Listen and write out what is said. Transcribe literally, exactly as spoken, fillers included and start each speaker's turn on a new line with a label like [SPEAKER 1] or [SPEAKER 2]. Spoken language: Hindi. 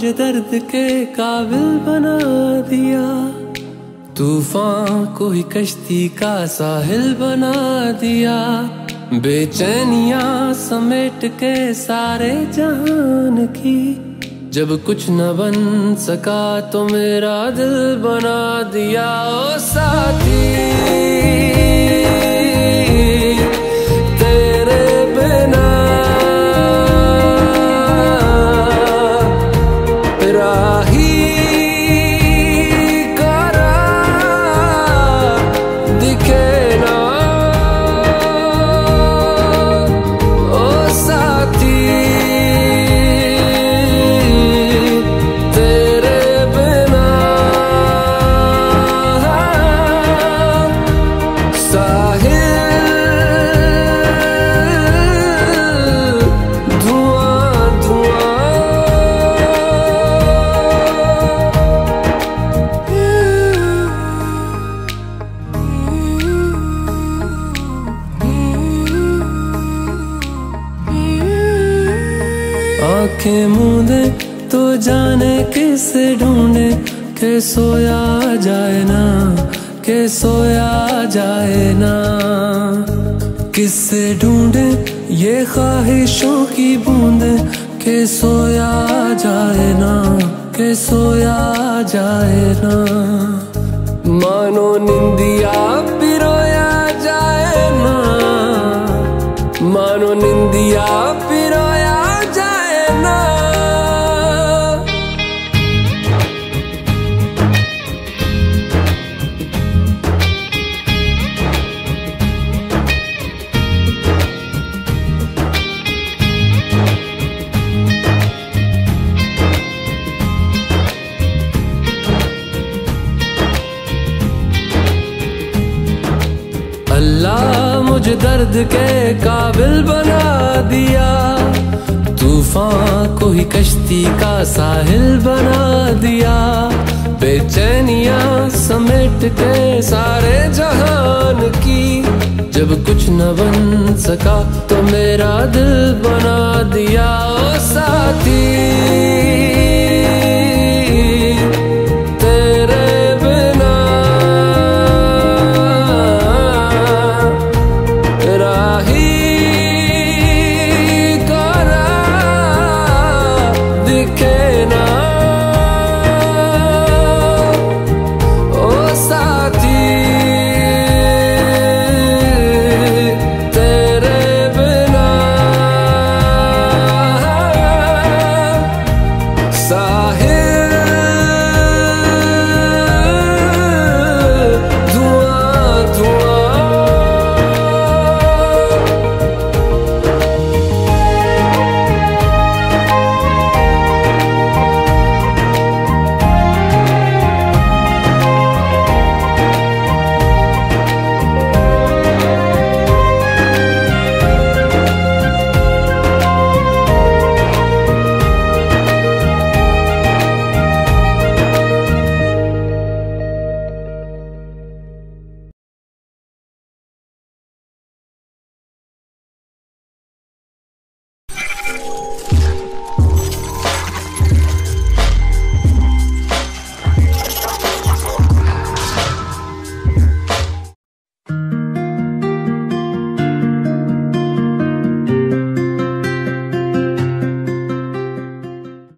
[SPEAKER 1] मुझे दर्द के काबिल बना दिया, तूफान को ही कश्ती का साहिल बना दिया। बेचैनियां समेट के सारे जहान की, जब कुछ न बन सका तो मेरा दिल बना दिया। ओ साथी तेरे बिना राही करा दिखे ना। ओ साथी आंखें मूंदे तो जाने किसे ढूंढे, के सोया जाए ना, के सोया जाए ना। किससे ढूंढे ये ख्वाहिशों की बूंदे, के सोया जाए ना, के सोया जाए ना। मानो निंदिया पिरोया जाए ना, मानो निंदिया पिरोया जाए ना। अल्लाह मुझे दर्द के काबिल बना दिया, तूफान को ही कश्ती का साहिल बना दिया। बेचैनियां समेट के सारे जहान की, जब कुछ न बन सका तो मेरा दिल बना दिया। ओ साथी